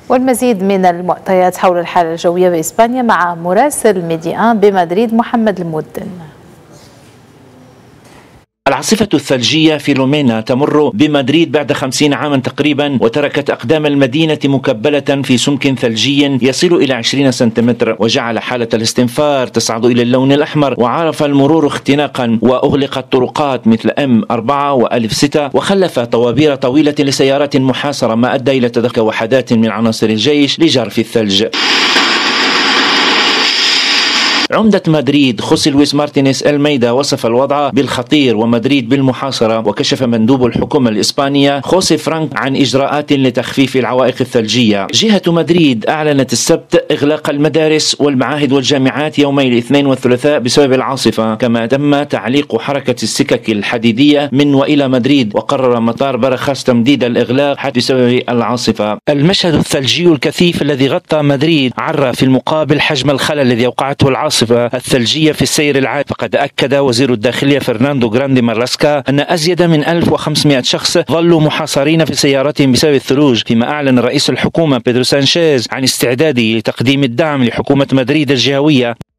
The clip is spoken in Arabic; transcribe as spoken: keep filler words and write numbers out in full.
والمزيد من المعطيات حول الحالة الجوية بإسبانيا مع مراسل ميديان بمدريد محمد المودن. العاصفة الثلجية فيلومينا تمر بمدريد بعد خمسين عاما تقريبا، وتركت أقدام المدينة مكبلة في سمك ثلجي يصل إلى عشرين سنتيمتر، وجعل حالة الاستنفار تصعد إلى اللون الأحمر، وعرف المرور اختناقا، وأغلقت طرقات مثل إم أربعة وألف ستة، وخلف طوابير طويلة لسيارات محاصرة، ما أدى إلى تدخل وحدات من عناصر الجيش لجرف الثلج. عمدة مدريد خوسي لويس مارتينيز ألميدا وصف الوضع بالخطير ومدريد بالمحاصرة، وكشف مندوب الحكومة الإسبانية خوسي فرانك عن إجراءات لتخفيف العوائق الثلجية. جهة مدريد أعلنت السبت إغلاق المدارس والمعاهد والجامعات يومي الاثنين والثلاثاء بسبب العاصفة، كما تم تعليق حركة السكك الحديدية من وإلى مدريد، وقرر مطار برخاس تمديد الإغلاق حتى بسبب العاصفة. المشهد الثلجي الكثيف الذي غطى مدريد عرى في المقابل حجم الخلل الذي أوقعته العاصفة الثلجية في السير العام، فقد أكد وزير الداخلية فرناندو غراندي مارلاسكا أن أزيد من ألف وخمسمائة شخص ظلوا محاصرين في سياراتهم بسبب الثلوج، فيما أعلن رئيس الحكومة بيدرو سانشيز عن استعداده لتقديم الدعم لحكومة مدريد الجهوية.